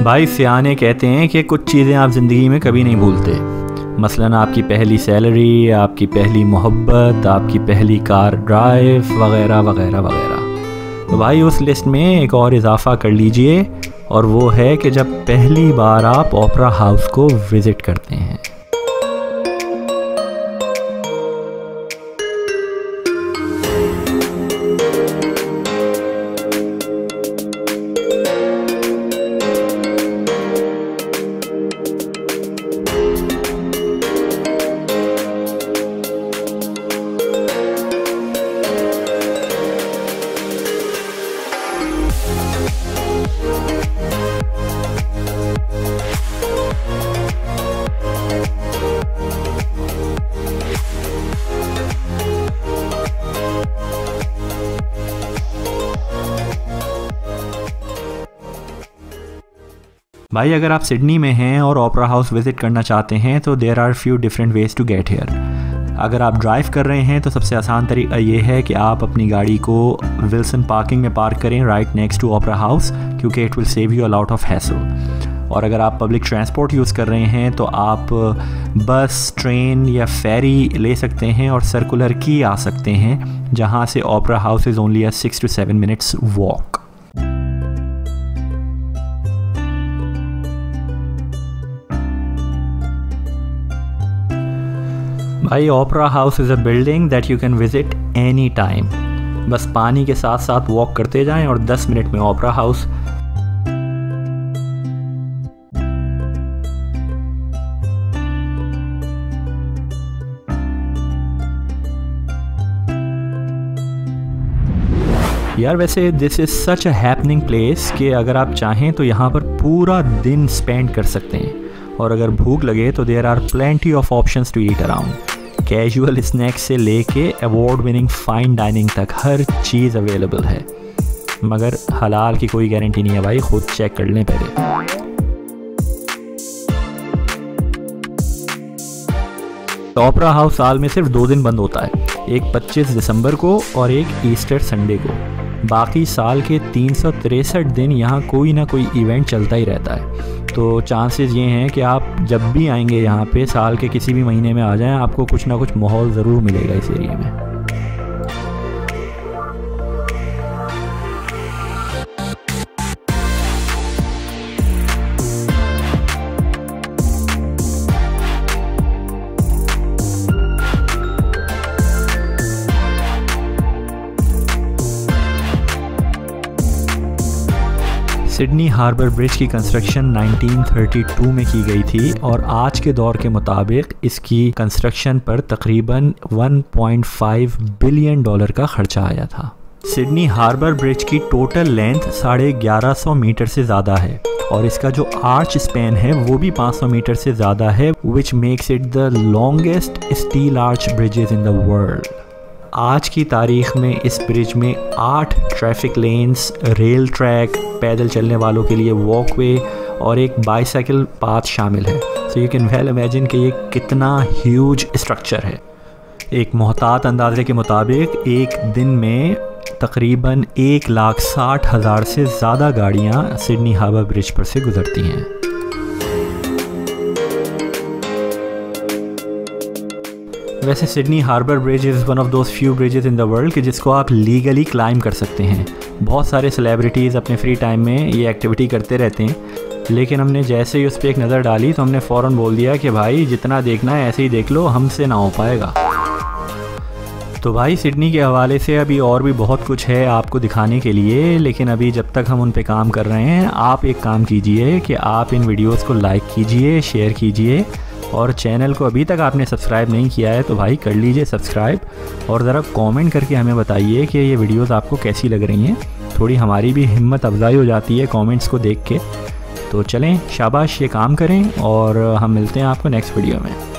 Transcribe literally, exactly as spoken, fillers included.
भाई सियाने कहते हैं कि कुछ चीज़ें आप ज़िंदगी में कभी नहीं भूलते, मसलन आपकी पहली सैलरी, आपकी पहली मोहब्बत, आपकी पहली कार ड्राइव वगैरह वगैरह वगैरह। तो भाई उस लिस्ट में एक और इजाफ़ा कर लीजिए, और वो है कि जब पहली बार आप ओपेरा हाउस को विज़िट करते हैं। भाई अगर आप सिडनी में हैं और ओपेरा हाउस विज़िट करना चाहते हैं तो there are few different ways to get here. अगर आप ड्राइव कर रहे हैं तो सबसे आसान तरीका ये है कि आप अपनी गाड़ी को विल्सन पार्किंग में पार्क करें right next to opera house, क्योंकि it will save you a lot of hassle. और अगर आप पब्लिक ट्रांसपोर्ट यूज़ कर रहे हैं तो आप बस, ट्रेन या फेरी ले सकते हैं और सर्कुलर की आ सकते हैं, जहाँ से opera house is only a six to seven minutes walk. भाई opera house is a building that you can visit any time. बस पानी के साथ साथ वॉक करते जाएं और दस मिनट में ओपेरा हाउस। यार वैसे this is such a happening place कि अगर आप चाहें तो यहाँ पर पूरा दिन स्पेंड कर सकते हैं, और अगर भूख लगे तो there are plenty of options to eat around. Casual snacks से लेके अवार्ड विनिंग फाइन डाइनिंग तक हर चीज़ अवेलेबल है, मगर हलाल की कोई गारंटी नहीं है भाई, खुद चेक कर लें पहले। ओपेरा हाउस साल में सिर्फ दो दिन बंद होता है, एक पच्चीस दिसंबर को और एक ईस्टर संडे को। बाकी साल के तीन सौ तिरसठ दिन यहाँ कोई ना कोई इवेंट चलता ही रहता है। तो चांसेस ये हैं कि आप जब भी आएंगे यहाँ पे, साल के किसी भी महीने में आ जाएं, आपको कुछ ना कुछ माहौल ज़रूर मिलेगा इस एरिया में। सिडनी हार्बर ब्रिज की कंस्ट्रक्शन नाइनटीन थर्टी टू में की गई थी, और आज के दौर के मुताबिक इसकी कंस्ट्रक्शन पर तकरीबन one point five billion dollar का खर्चा आया था। सिडनी हार्बर ब्रिज की टोटल लेंथ साढ़े ग्यारह सौ मीटर से ज़्यादा है, और इसका जो आर्च स्पैन है वो भी पाँच सौ मीटर से ज़्यादा है, which makes it the longest steel arch bridges in the world. आज की तारीख में इस ब्रिज में आठ ट्रैफिक लेन्स, रेल ट्रैक, पैदल चलने वालों के लिए वॉकवे और एक बाईसाइकिल पाथ शामिल है। So you can well imagine कि ये कितना ह्यूज स्ट्रक्चर है। एक मोहतात अंदाजे के मुताबिक एक दिन में तकरीबन एक लाख साठ हज़ार से ज़्यादा गाड़ियाँ सिडनी हार्बर ब्रिज पर से गुजरती हैं। वैसे Sydney harbour Bridge is one of those few bridges in the world कि जिसको आप लीगली क्लाइंब कर सकते हैं। बहुत सारे सेलिब्रिटीज़ अपने फ्री टाइम में ये एक्टिविटी करते रहते हैं, लेकिन हमने जैसे ही उस पर एक नज़र डाली तो हमने फ़ौरन बोल दिया कि भाई जितना देखना है ऐसे ही देख लो, हमसे ना हो पाएगा। तो भाई सिडनी के हवाले से अभी और भी बहुत कुछ है आपको दिखाने के लिए, लेकिन अभी जब तक हम उन पे काम कर रहे हैं, आप एक काम कीजिए कि आप इन वीडियोस को लाइक कीजिए, शेयर कीजिए, और चैनल को अभी तक आपने सब्सक्राइब नहीं किया है तो भाई कर लीजिए सब्सक्राइब, और ज़रा कमेंट करके हमें बताइए कि ये वीडियोस आपको कैसी लग रही हैं। थोड़ी हमारी भी हिम्मत अफजाई हो जाती है कमेंट्स को देख के। तो चलें, शाबाश, ये काम करें, और हम मिलते हैं आपको नेक्स्ट वीडियो में।